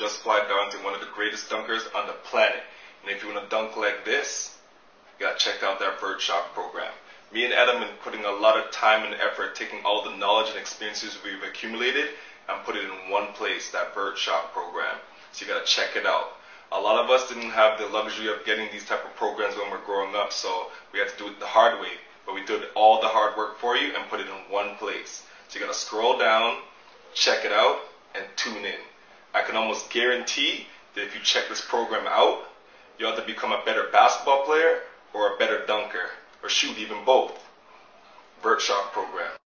just fly down to one of the greatest dunkers on the planet. And if you want to dunk like this, you gotta check out that Vert Shock program. Me and Adam have been putting a lot of time and effort, taking all the knowledge and experiences we've accumulated and put it in one place, that Vert Shock program. So you gotta check it out. A lot of us didn't have the luxury of getting these type of programs when we're growing up, so we had to do it the hard way. But we did all the hard work for you and put it in one place. So you gotta scroll down, check it out, and tune in. I can almost guarantee that if you check this program out, you'll either become a better basketball player or a better dunker, or shoot, even both. Vert Shock program.